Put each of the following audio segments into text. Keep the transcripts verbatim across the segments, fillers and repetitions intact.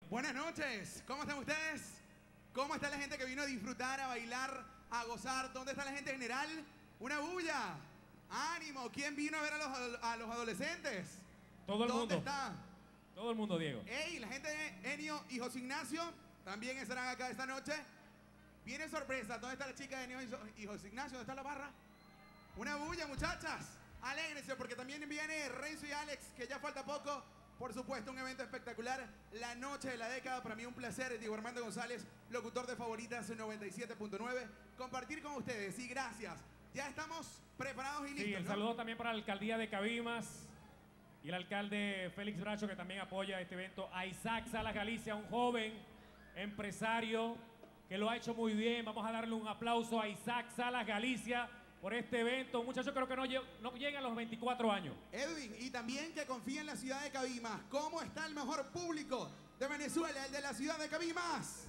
Buenas noches, ¿cómo están ustedes? ¿Cómo está la gente que vino a disfrutar, a bailar, a gozar? ¿Dónde está la gente general? ¡Una bulla! ¡Ánimo! ¿Quién vino a ver a los, a los adolescentes? Todo el ¿Dónde mundo. está? Todo el mundo, Diego. ¡Ey! La gente de Enio y José Ignacio también estarán acá esta noche. Viene sorpresa. ¿Dónde está la chica de Enio y José Ignacio? ¿Dónde está la barra? ¡Una bulla, muchachas! Alégrense porque también viene Renzo y Alex, que ya falta poco. Por supuesto, un evento espectacular. La noche de la década, para mí un placer. Diego Armando González, locutor de Favoritas noventa y siete punto nueve. Compartir con ustedes y gracias. Ya estamos preparados y listos. Sí, el ¿no? saludo también para la alcaldía de Cabimas y el alcalde Félix Bracho, que también apoya este evento. A Isaac Salas Galicia, un joven empresario que lo ha hecho muy bien. Vamos a darle un aplauso a Isaac Salas Galicia por este evento. Un muchacho creo que no, no llega a los veinticuatro años. Edwin, y también que confía en la ciudad de Cabimas. ¿Cómo está el mejor público de Venezuela, el de la ciudad de Cabimas?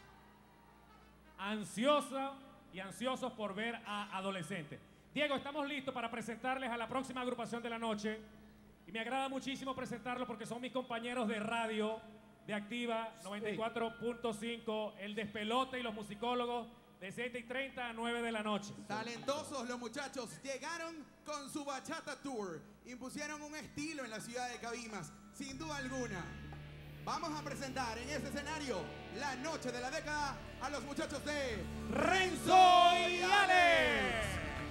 Ansiosa y ansiosos por ver a adolescentes. Diego, estamos listos para presentarles a la próxima agrupación de la noche. Y me agrada muchísimo presentarlos porque son mis compañeros de radio de Activa noventa y cuatro punto cinco, el Despelote y los musicólogos, de siete y treinta a nueve de la noche. Talentosos los muchachos, llegaron con su Bachata Tour, impusieron un estilo en la ciudad de Cabimas, sin duda alguna. Vamos a presentar en este escenario, la noche de la década, a los muchachos de Renzo y Alex.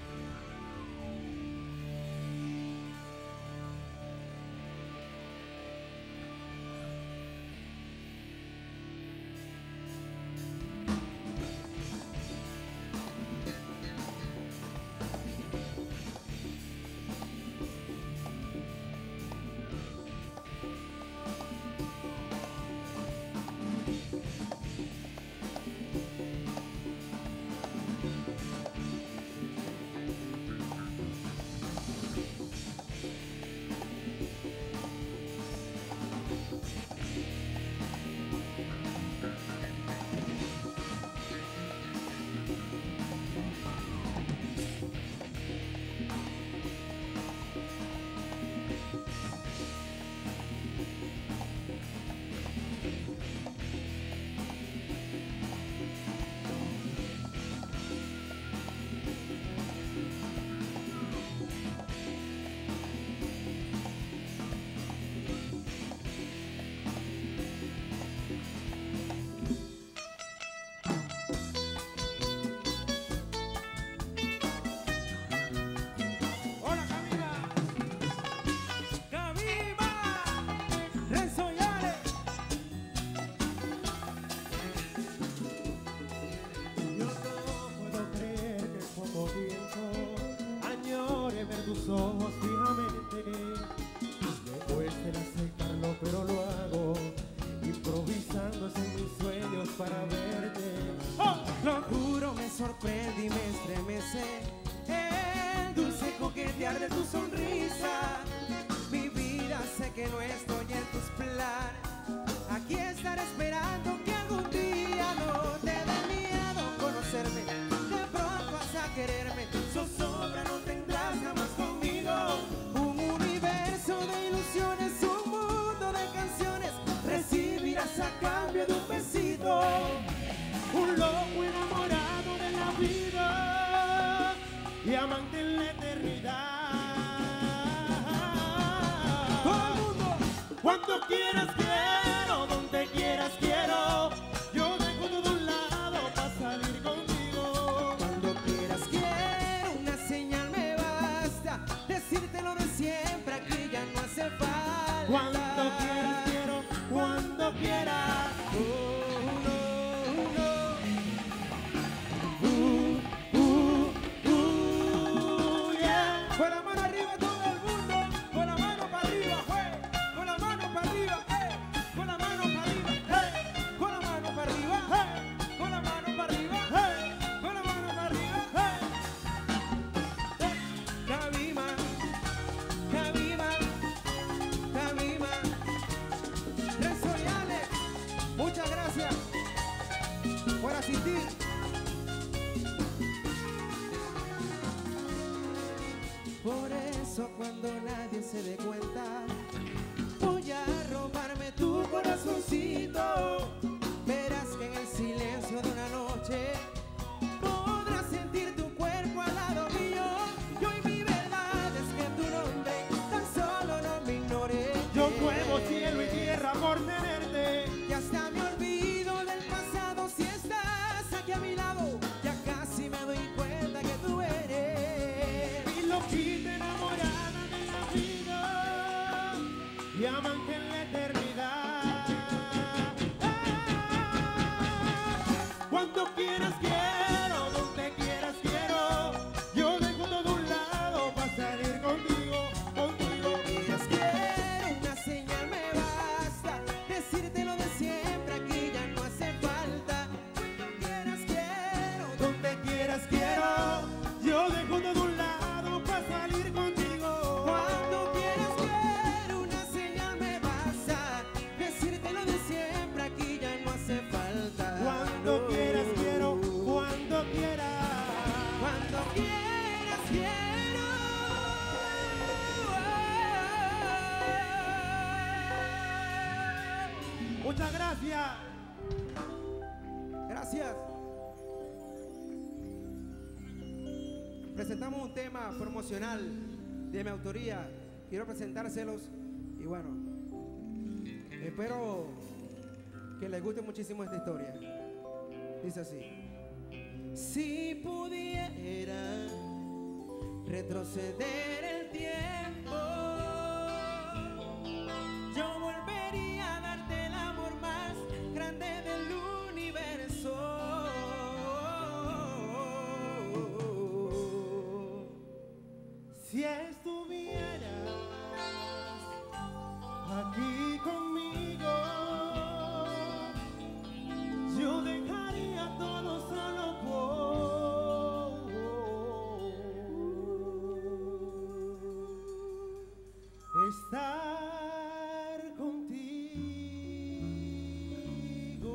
Tus ojos fijamente, me cuesta aceptarlo, pero lo hago, improvisando en mis sueños para verte. ¡Oh! Lo juro, me sorprende y me estremece el dulce coquetear de tu sonrisa. Mi vida, sé que no estoy en tus planes, aquí estaré esperando que algún día no te dé miedo conocerme. De pronto vas a quererme, zozobra no tendrás jamás conmigo. Un universo de ilusiones, un mundo de canciones, recibirás a cambio de un besito. Un loco enamorado de la vida y amante en la eternidad. Todo el mundo, cuando quieras quiero, donde quieras quiero. Yo dejo todo un lado para salir contigo. Cuando quieras quiero, una señal me basta. Decirte lo de siempre, aquí ya no hace falta. Cuando quieras quiero, cuando quieras. Oh, no, no. Uh, uh, uh, yeah. Con la mano arriba todo el mundo, con la mano para arriba, hey. Con la mano para arriba, hey. Con la mano para arriba, hey. Con la mano para arriba, hey. Con la mano para arriba, hey. Con la mano para arriba, hey. Cabima, Cabima, Cabima. Renzo y Alex, muchas gracias por asistir. Por eso cuando nadie se dé cuenta, voy a robarme tu corazoncito. hasta me olvido del pasado si estás aquí a mi lado. Ya casi me doy cuenta que tú eres mi loquita enamorada de la vida y amante en la eternidad. Cuando quieras quiero, donde quieras quiero. Yo dejo todo a un lado para salir contigo, contigo. Quieras quiero, una señal me basta. Decírtelo de siempre, aquí ya no hace falta. Cuando quieras quiero, donde quieras quiero. Yo dejo todo a un lado para salir contigo. Cuando quieras quiero, una señal me basta. Decírtelo de siempre, aquí ya no hace falta. Cuando quieras quiero, cuando quieras, cuando quieras quiero. Muchas gracias. Gracias. Presentamos un tema promocional de mi autoría. Quiero presentárselos y bueno, espero que les guste muchísimo esta historia. Dice así: si pudiera retroceder el tiempo, yo volvería a darte el amor más grande del universo. Si estuvieras aquí conmigo, yo dejaría todo solo por estar contigo.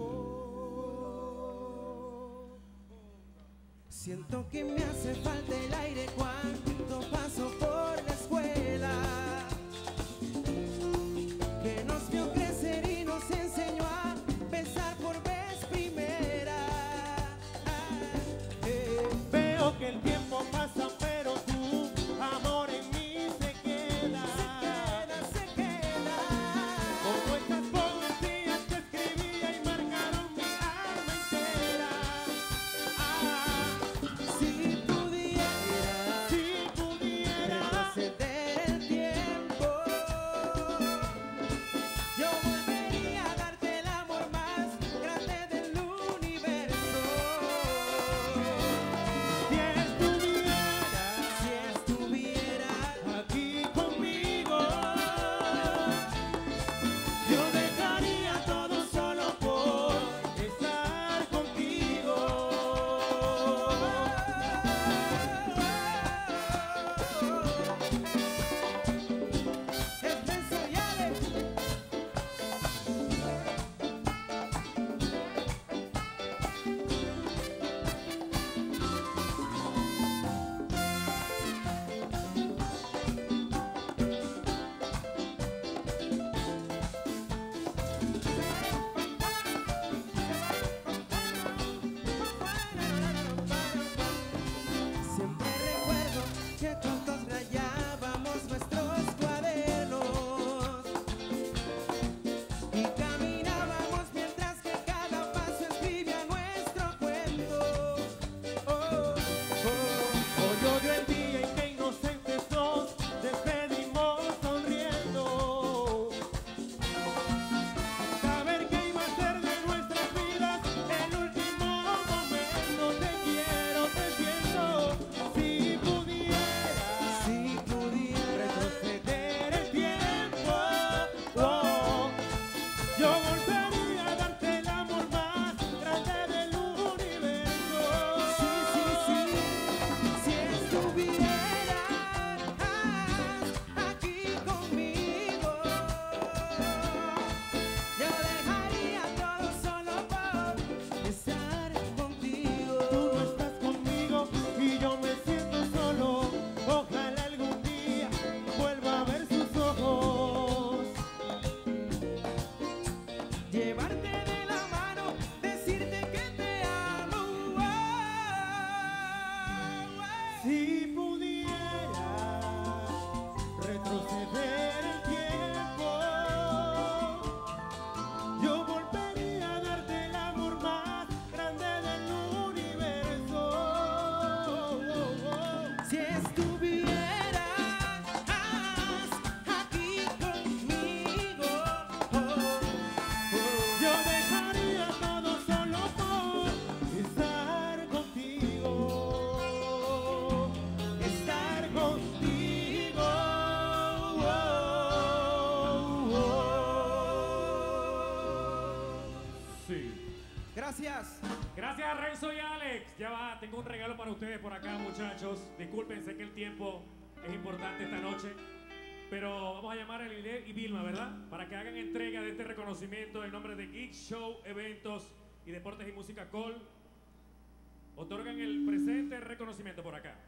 Siento que me hace falta el aire cuando paso por la escuela, que nos vio crecer y nos enseñó a besar por vez primera. Eh, Veo que el tiempo pasa, pero tu amor en mí se queda. Se queda, se queda. Como estas poesías que escribía y marcaron mi alma entera. Ah, si pudiera, si pudiera Sí. Gracias. Gracias a Renzo y Alex. Ya va, tengo un regalo para ustedes por acá, muchachos. Disculpen, sé que el tiempo es importante esta noche. Pero vamos a llamar a Lilé y Vilma, ¿verdad? Para que hagan entrega de este reconocimiento en nombre de Geek Show, Eventos y Deportes y Música Call. Otorgan el presente reconocimiento por acá.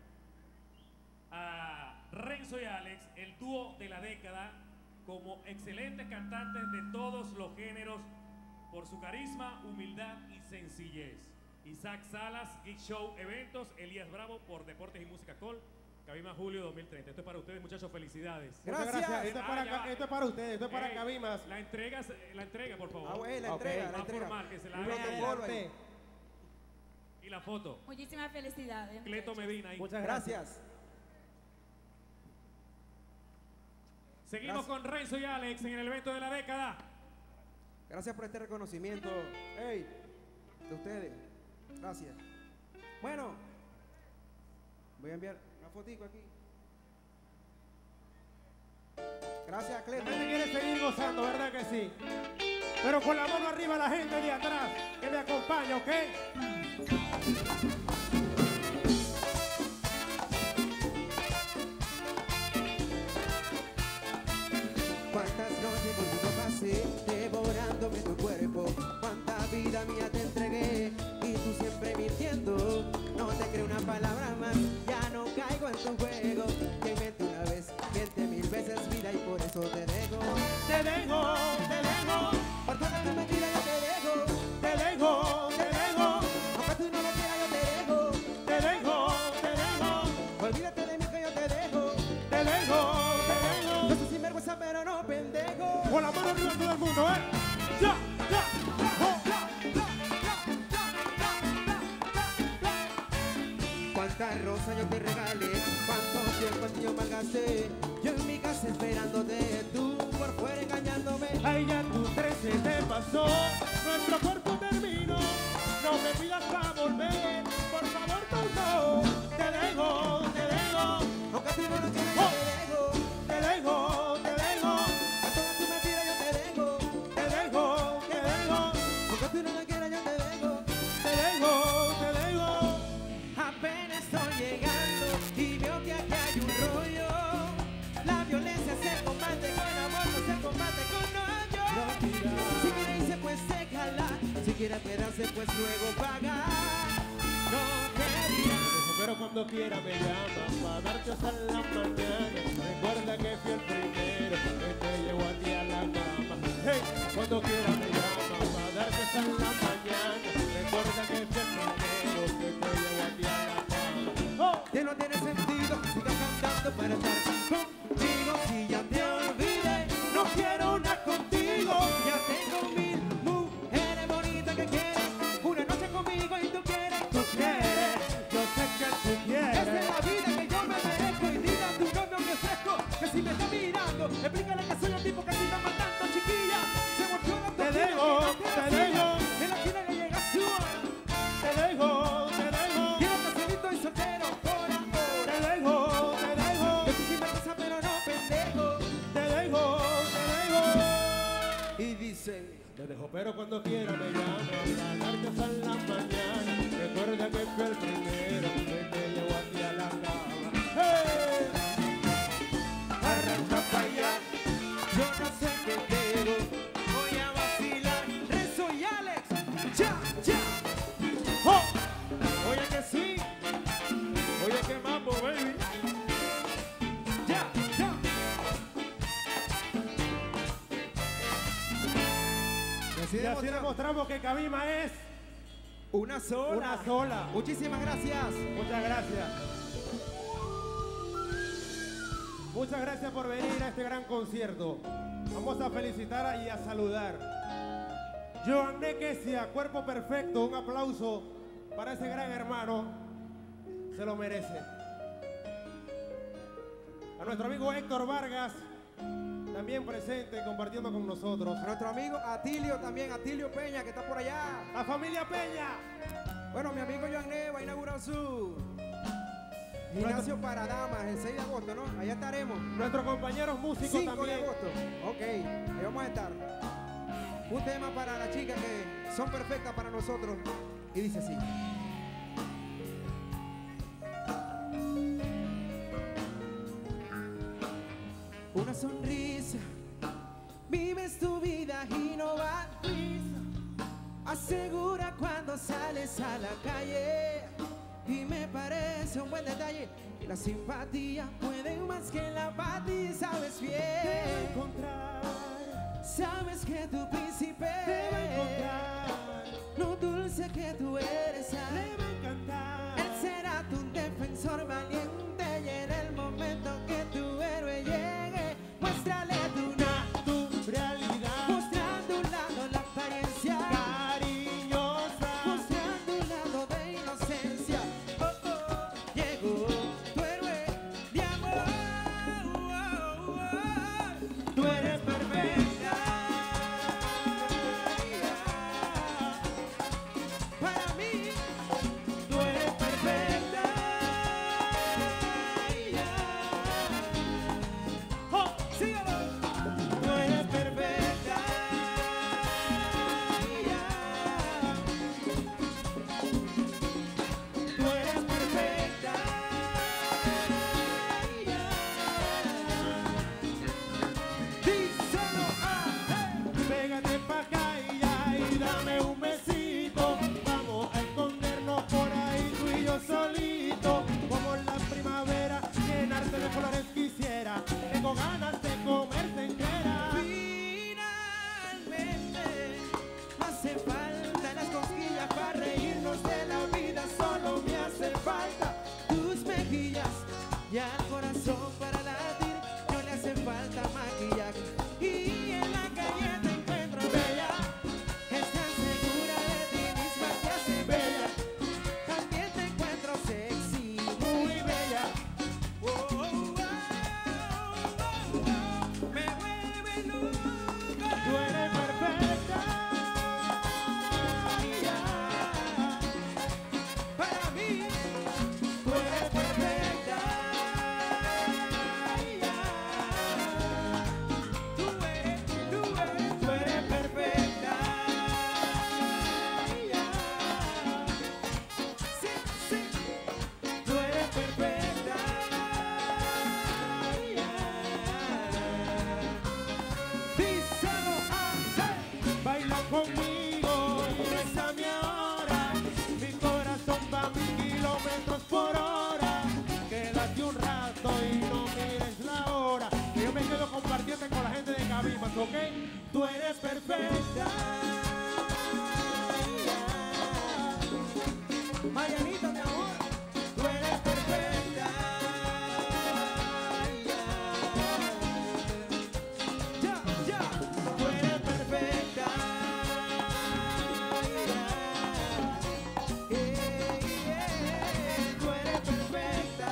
A Renzo y Alex, el dúo de la década, como excelentes cantantes de todos los géneros, por su carisma, humildad y sencillez. Isaac Salas, Geek Show Eventos, Elías Bravo por Deportes y Música Call, Cabima Julio dos mil treinta. Esto es para ustedes, muchachos, felicidades. Gracias. Muchas gracias. Esto es para, Ah, ya va. esto es para ustedes, esto es para Ey, Cabimas. La entrega, la entrega, por favor. Ah, güey, la Ok. entrega, la Más entrega. formal, que se la Un haga. protocolo ahí. Y la foto. Muchísimas felicidades. Cleto muchachos. Medina ahí. Muchas gracias. Gracias. Seguimos Gracias. con Renzo y Alex en el evento de la década. Gracias por este reconocimiento. Hey, de ustedes. Gracias. Bueno, voy a enviar una fotico aquí. Gracias, La Cleto. gente quiere seguir gozando, ¿verdad que sí? Pero con la mano arriba la gente de atrás, que me acompaña, ¿ok? Cuántas noches contigo pasé, devorándome tu cuerpo. Cuánta vida mía te entregué, y tú siempre mintiendo. No te creo una palabra más, ya no caigo en tu juego. Que miente una vez, miente mil veces, vida, y por eso te dejo. Te dejo, te dejo, Por toda tu mentira yo te dejo. te dejo, te dejo, Aunque tú no lo quieras yo te dejo. te dejo, te dejo, Olvídate de mí que yo te dejo. te dejo, te dejo. Yo soy sinvergüenza pero no pendejo. Con la mano arriba todo el mundo, ¿eh? Ya, ya, oh. Cuántas rosas yo te regalé, cuánto tiempo yo malgasté. Yo en mi casa esperándote, tú por fuera engañándome. Ay, ya tu trece te pasó, nuestro cuerpo terminó. No me pidas para volver, por favor, tú no. Te dejo, te dejo, Aunque tú no lo quieras yo te dejo. te dejo, te dejo, A todas tus mentiras yo te dejo. te dejo, te dejo, Aunque tú no lo quieras yo te dejo. te dejo, te dejo. Apenas estoy llegando y veo que aquí hay un rollo. La violencia se combate con amor, no se combate con odio. Si quiere irse pues déjala, si quiere quedarse pues luego paga. No te dirá. Pero cuando quiera me llama para darte hasta la mañana. Recuerda que fui el primero que te llevó a ti a la cama. Hey, cuando quiera me llama para darte hasta la mañana. Recuerda que fui el primero que te llevó a ti a la cama. Oh. Que no tiene sentido que sigas cantando para estar contigo. Si ya te olvidé, no quiero una contigo. Ya tengo mil mujeres bonitas que quieren una noche conmigo y tú quieres, tú quieres. Yo sé que tú Esta es quieres. la vida que yo me merezco y dile a tu novio que fresco que si me está mirando, explícale que soy el tipo que te está matando, chiquilla. Se volvió la Te dejo, te dejo, en la esquina le llega su hora. te dejo, te dejo, Quiero que solito y soltero por te ahora. dejo, te dejo, Yo soy sinvergüenza pero no pendejo. te dejo, te dejo. Y dice, Te dejo, pero cuando quiera me llama para darte hasta la mañana. Recuerda que fui el primero que te llevó a ti a la cama. ¡Hey! arranca pa' allá, yo no sé qué quiero, voy a vacilar. Renzo y Alex, ya, ya. ¡Oh! Oye que sí, oye que mambo, baby. Ya, ya. Y así Y así demostramos demostramos que Cabima es una sola. una sola. Muchísimas gracias. Muchas gracias. Muchas gracias por venir a este gran concierto. Vamos a felicitar y a saludar. Joan Nequesia, cuerpo perfecto. Un aplauso para ese gran hermano. Se lo merece. A nuestro amigo Héctor Vargas, también presente, compartiendo con nosotros. A nuestro amigo Atilio también, Atilio Peña, que está por allá. La familia Peña. Bueno, mi amigo Joan Ne va a inaugurar su gimnasio para damas el seis de agosto, ¿no? Allá estaremos. Nuestros compañeros músicos cinco de también. agosto. Ok, ahí vamos a estar. Un tema para la chica que son perfectas para nosotros. Y dice así. Una sonrisa, vives tu vida y no va prisa. Asegura cuando sales a la calle. Y me parece un buen detalle que la simpatía puede más que la apatía. Sabes bien, Te va a encontrar, sabes que tu príncipe te va a encontrar, lo dulce que tú eres, le ¿sabes? va a encantar. Él será tu defensor valiente y en el momento que tu héroe llegue, muéstrale tu Naturalidad, mostrando un lado la apariencia, cariñosa, mostrando un lado de inocencia. Oh, oh, llegó tu héroe de amor. Oh, oh, oh. Tú eres perfecta para mí. Tú eres perfecta. Oh, síguelo. Tú eres perfecta. Tú eres perfecta. Díselo, ah, hey. pégate pa' acá y ya, y dame un besito. Vamos a escondernos por ahí tú y yo solito. Como en la primavera, llenarte de flores quisiera. Tengo ganas de comerte entera. Finalmente hace falta las cosquillas para reírnos de la vida. Solo me hace falta tus mejillas y al corazón para latir. No le hace falta maquillaje y en la calle te encuentro bella. Estás segura de ti misma, te hace bella. También te encuentro sexy, muy bella. Oh, oh, oh, oh, oh, me mueve loca. Tú eres perfecta. Para mí, tú eres perfecta. Tú eres, tú eres, tú eres perfecta. Sí, sí, tú eres perfecta. Díselo, ah, hey. Baila conmigo y bésame ahora. Mi corazón va a mil kilómetros por hora. Quédate un rato y no mires la hora. Que yo me quedo compartiendo con la gente de Cabimas, ¿ok? Tú eres perfecta. Marianita, mi amor, tú eres perfecta. Ya, ya, tú eres perfecta. Eh, eh, tú eres perfecta.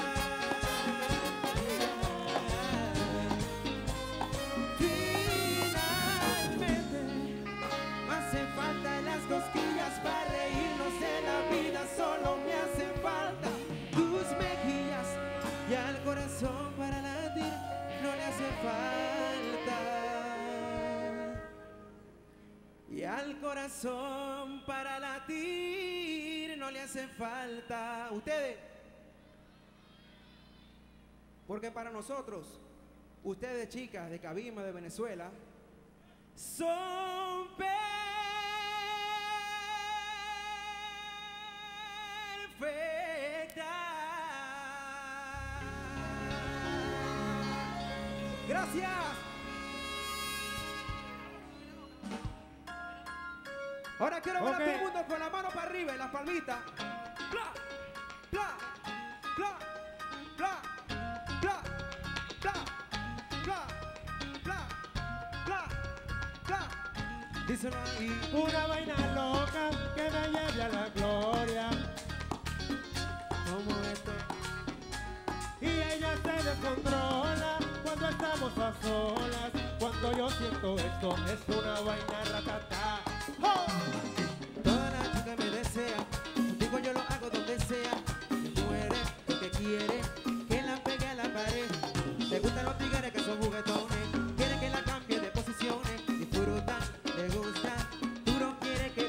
Finalmente hace falta las cosquillas para reírnos de la vida. Solo me hace falta tus mejillas y al corazón para latir no le hace falta. Y al corazón para latir no le hace falta. Ustedes, porque para nosotros, ustedes chicas de Cabima, de Venezuela, son perfectas. Gracias. Ahora quiero ver Ok. a todo el mundo con la mano para arriba y las palmitas. Pla, pla, pla, pla, pla, pla, pla, pla, pla, pla. Díselo ahí. Una vaina loca que me lleve a la gloria. Como esto. Y ella se descontrola cuando estamos a solas. Cuando yo siento esto es una vaina ratata. ¡Oh! Toda la chica me desea, contigo yo lo hago donde sea. Me muere el que quiere que la pegue a la pared. Le gustan los tigres que son juguetones, quiere que la cambie de posiciones. Disfrutan, le gusta, duro quiere que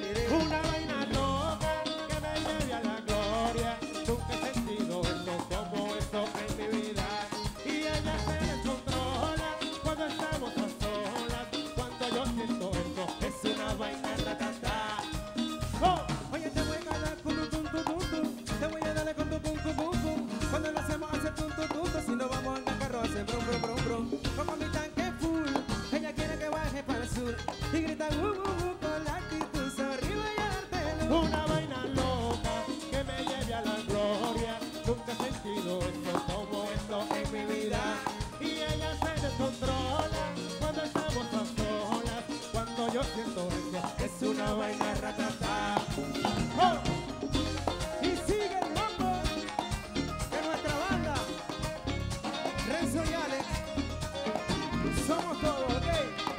una vaina loca que me lleve a la gloria. Nunca he sentido esto como esto en mi vida. Y ella se descontrola cuando estamos a solas. Cuando yo siento esto es una vaina ratata. ¡Oh! Y sigue el mambo de nuestra banda, Renzo y Alex. Somos todos, ¿ok?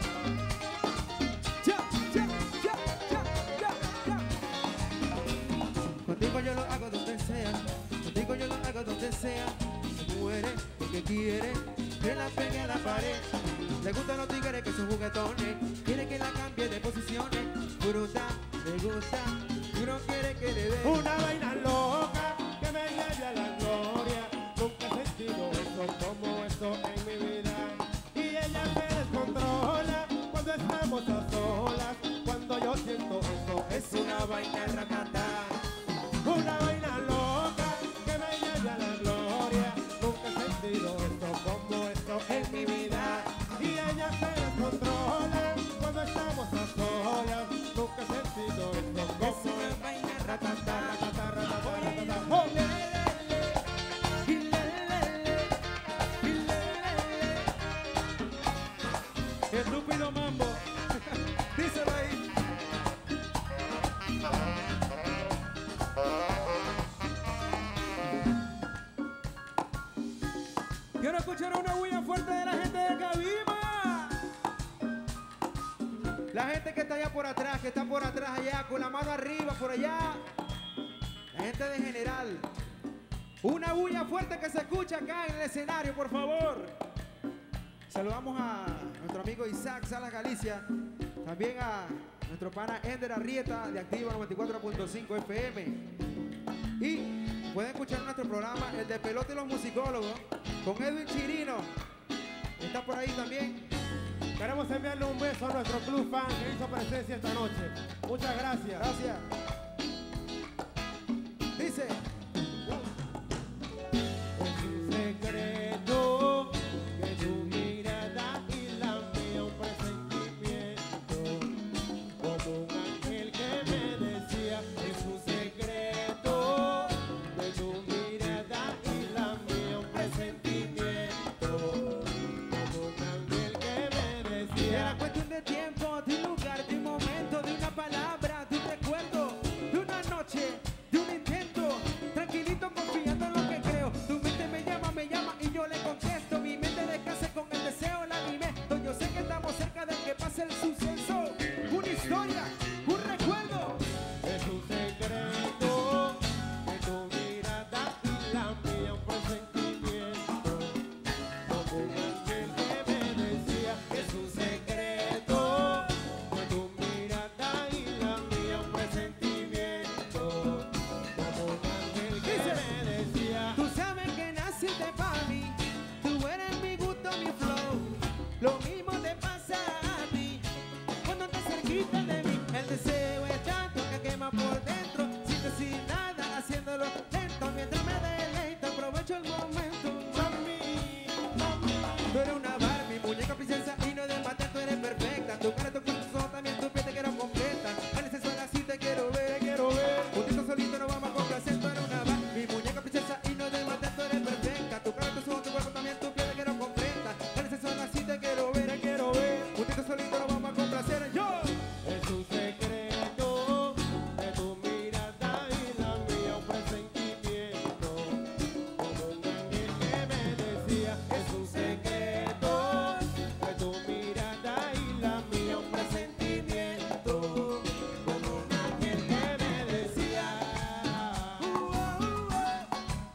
Ya, ya, ya, ya, ya, ya. Contigo yo lo hago donde sea, contigo yo lo hago donde sea. Se muere porque quiere que la pegue a la pared. Le gustan los tigres que son juguetones, quiere que la cambie de posiciones. Fruta, le gusta, tú no quieres que le dé una vaina loca que me lleve a la gloria. Nunca he sentido esto como esto en mi vida. Y ella se descontrola cuando estamos a solas. Cuando yo siento esto es una vaina ratata. Una vaina loca que me lleve a la gloria. Nunca he sentido esto como esto en mi vida. Y ella se descontrola cuando estamos a solas. Nunca he sentido esto como una vaina ratata, ratata, ratata, ratata. ¡Oh! Estúpido mambo. Díselo ahí. Quiero escuchar una bulla fuerte de la gente de Cabima. La gente que está allá por atrás, que está por atrás allá, con la mano arriba, por allá. La gente de general. Una bulla fuerte que se escucha acá en el escenario, por favor. Saludamos a nuestro amigo Isaac Salas Galicia. También a nuestro pana Ender Arrieta de Activa noventa y cuatro punto cinco F M. Y pueden escuchar nuestro programa, el de Pelota y los Musicólogos, con Edwin Chirino. Está por ahí también. Queremos enviarle un beso a nuestro club fan que hizo presencia esta noche. Muchas gracias. Gracias. Dice: es un secreto que tu mirada y la mía, un presentimiento, como un ángel que me decía. Es un secreto de tu mirada y la mía, un presentimiento, como un ángel que me decía. Era cuestión de tiempo, de un lugar, de un momento, de una palabra, de un recuerdo, de una noche, de un intento, tranquilito confiando en lo que creo. Tu mente me llama, me llama y yo le contesto. Mi mente descansa con el deseo, el alimento. Yo sé que estamos cerca de que pase el suceso. Una historia, un recuerdo. Es un secreto de tu mirada y la mía, un presentimiento, como un ángel que me decía. Es un secreto de tu mirada y la mía, un presentimiento, como un ángel que me decía. Tú sabes que naciste para mí, tú eres mi gusto, mi flow. Lo mismo te pasa a ti cuando te cerquita de mí. El deseo es tanto que quema por dentro, sin decir nada, haciéndolo lento. Mientras me deleito, aprovecho el momento. Mami, mami, tú eres una Barbie, muñeca princesa y no de mate, tú eres perfecta. Tu cara, tu cuerpo, tu ojos, también tu piel te quiero completa. Eres sensual así, te quiero ver, te quiero ver. Juntito solito nos vamos a complacer. Tú eres una Barbie, muñeca princesa y no de mate, tú eres perfecta. Tu cara, tus ojos, tu cuerpo, también tu piel te quiero completa. Eres sensual así, te quiero ver, te quiero ver. Juntito solito nos vamos a complacer. Yo. Es un secreto de tu mirada y la mía, un presentimiento, como un ángel que me decía. Es un secreto de tu mirada y la mía, un presentimiento, como un ángel que me decía. Uh, oh, uh, oh.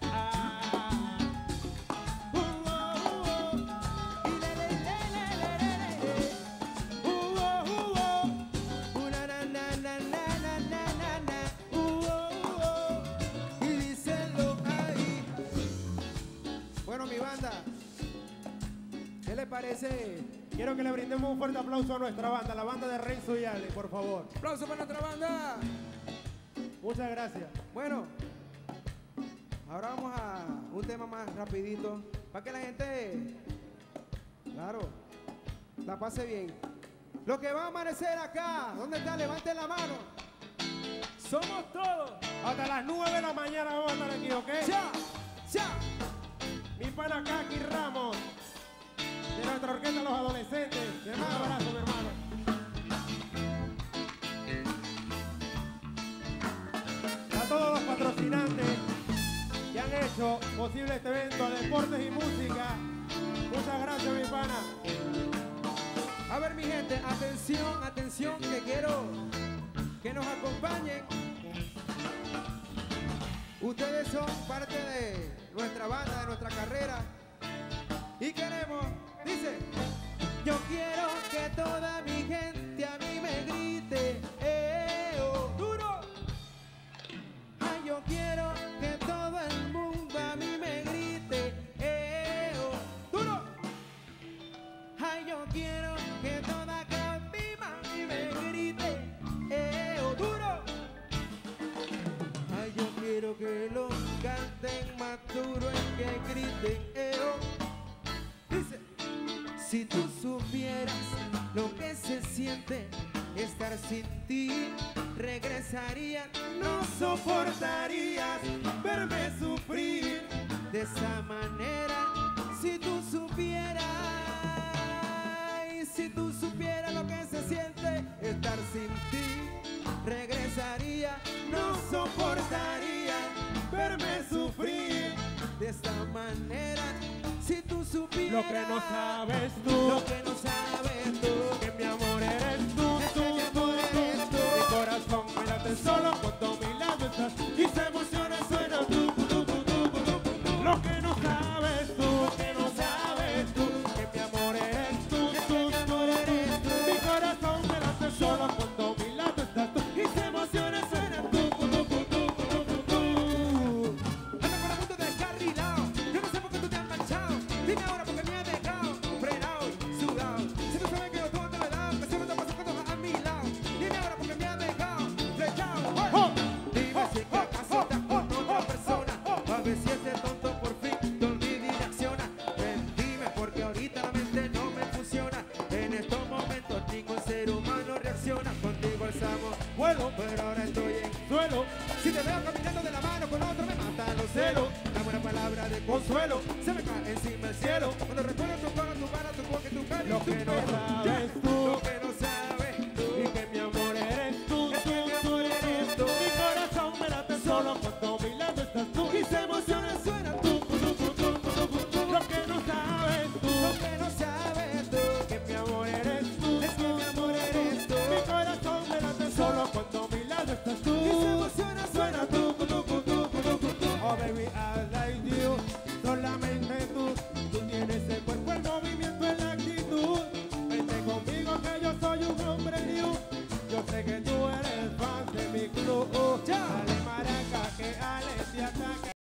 Ah. Uh, oh, uh, oh. Y le, le, le, le, le, le, le. Uh, oh, uh, oh. Uh, na, na, na, na, na, na, na, na. Uh, oh, uh, oh. Y díselo ahí. Bueno, mi banda, ¿qué les parece? Quiero que le brindemos un fuerte aplauso a nuestra banda, la banda de Renzo y Ale, por favor. ¡Aplauso para nuestra banda! Muchas gracias. Bueno, ahora vamos a un tema más rapidito, para que la gente, claro, la pase bien. Lo que va a amanecer acá, ¿dónde está? Levanten la mano. Somos todos. Hasta las nueve de la mañana vamos a estar aquí, ¿ok? ¡Ya! ¡Ya! Mi pana Kaki Ramos, de nuestra orquesta Los Adolescentes. Mi hermano, abrazo, mi hermano. A todos los patrocinantes que han hecho posible este evento de deportes y música. Muchas gracias, mi pana. A ver, mi gente, atención, atención, que quiero que nos acompañen. Ustedes son parte de nuestra banda, de nuestra carrera. Y queremos, dice, yo quiero que toda mi gente a mí me grite, eh, oh, duro. Ay, yo quiero que todo el mundo a mí me grite, eh, oh, duro. Ay, yo quiero que toda cabina a mí me grite, eh, oh, duro. Ay, yo quiero que lo canten más duro y que griten, eh, oh. Dice, si tú supieras lo que se siente estar sin ti, regresaría, no soportarías verme sufrir de esa manera. Si tú supieras, si tú supieras lo que se siente estar sin ti, regresaría, no soportaría verme sufrir de esta manera. Si tú supieras Lo que no sabes tú, lo que no sabes tú, que mi amor eres tú, que tú, mi tú, amor tú, eres tú. tú. Mi corazón me late solo cuando mi lado estás y se emociona, suena tú, tú, tú, tú, tú, tú. Lo que no sabes tú, Lo que no sabes tú, que mi amor eres tú, que tú, mi amor tú, eres tú. Mi corazón me late solo cuando mi lado estás tú y se emociona, suena tú, tú, tú, tú, tú, tú, tú, tú. Anda con la punta de descarrilado. Yo no sé por qué tú te has marchado. Dime ahora por qué me has dejado frenado y sudado. Si tú sabes que yo todo te lo he dado, que siempre te paso cuando vas a mi lado. Dime ahora por qué me has dejado flechado. Oh. Dime si es que acaso estás con otra persona. A ver si este tonto por fin te olvida y reacciona. Ven, dime porque ahorita la mente no me funciona. En estos momentos ningún ser humano reacciona. Contigo alzamos vuelo, pero ahora estoy en Suelo, si te veo caminando de la mano con otro me matan los celos. Dame una palabra de consuelo, se me cae encima el cielo. Cuando recuerdo tu cara, tu cara, tu boca y tu cara y lo tu que no pelo. sabes Lo tú, que